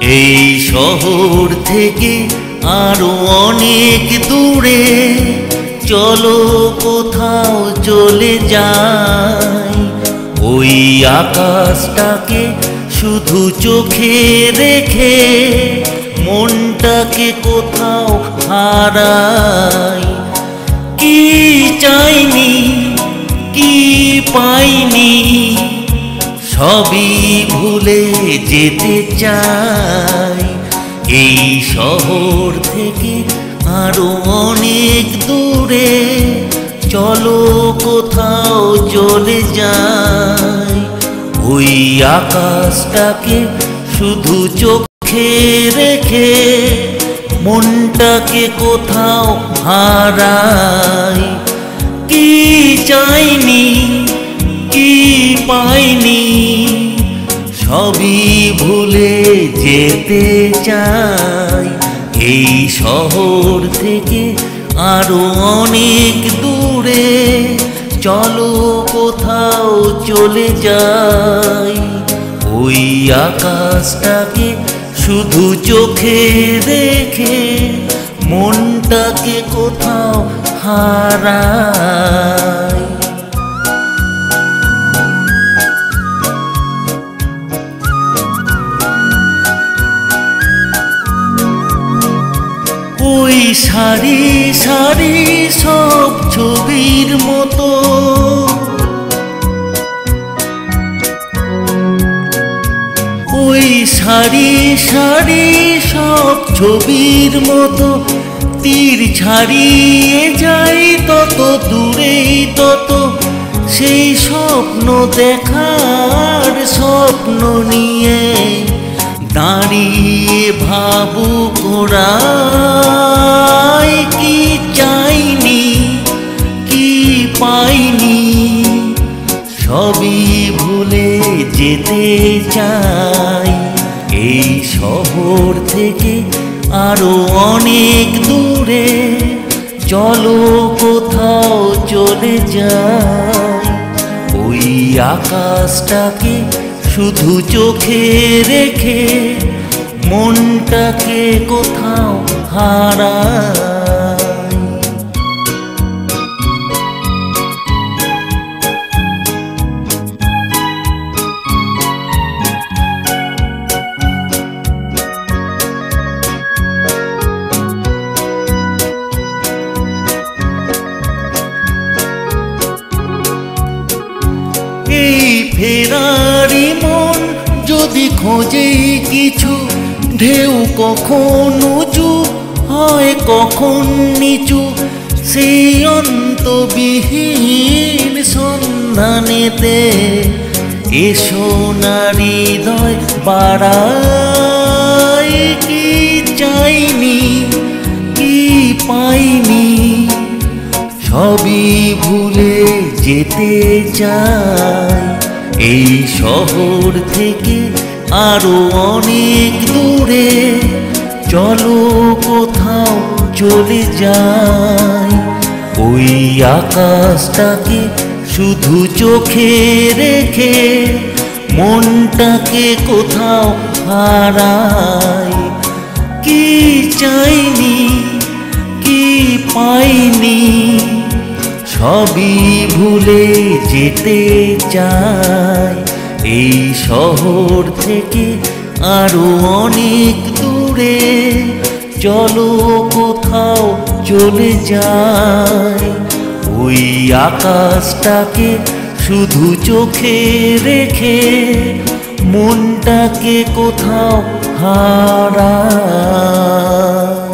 এই শহর থেকে আরো অনেক দূরে চলো কোথাও চলে যাই। ওই আকাশটাকে শুধু চোখে রেখে মনটাকে কোথাও হারাই। কি চাইনি কি পাইনি সবই ভুলে যেতে চাই। এই শহর থেকে আরো অনেক দূরে চলো কোথাও চলে যাই। ওই আকাশটাকে শুধু চোখে রেখে মনটাকে কোথাও হারাই। কি চাইনি কি পাইনি সবই ভুলে যেতে চাই। এই শহর থেকে আরো অনেক দূরে চলো কোথাও চলে যাই। ওই আকাশটাকে শুধু চোখে রেখে মনটাকে কোথাও হারাই। ওই সারি সারি সব ছবির মতো ওই সারি সারি সব ছবির মতো তীর ছাড়িয়ে যাই তত দূরেই তত সেই স্বপ্ন দেখার স্বপ্ন নিয়ে দাঁড়িয়ে ভাবুক ওরাই। কি চাইনি কি পাইনি সবই ভুলে যেতে চাই। এই শহর থেকে আরো অনেক দূরে চলো কোথাও চলে যাই। ওই আকাশটাকে শুধু চোখে রেখে মনটাকে কোথাও হারাই। এই ফেরারি মন যদি খোঁজে কিছু ঢেউ কখন উঁচু হয় কখন নিচু সেই অন্তবিহীন সন্ধানেতে এসো না হৃদয় বাড়াই। কি চাইনি কি পাইনি সবই ভুলে যেতে চাই। এই শহর থেকে আরো অনেক দূরে চলো কোথাও চলে যাই। ওই আকাশটাকে শুধু চোখে রেখে মনটাকে কোথাও হারাই। কি চাইনি কি পাইনি সবই ভুলে যেতে চাই। এই শহর থেকে আরো অনেক দূরে চলো কোথাও চলে যাই। ওই আকাশটাকে শুধু চোখে রেখে মনটাকে কোথাও হারাই।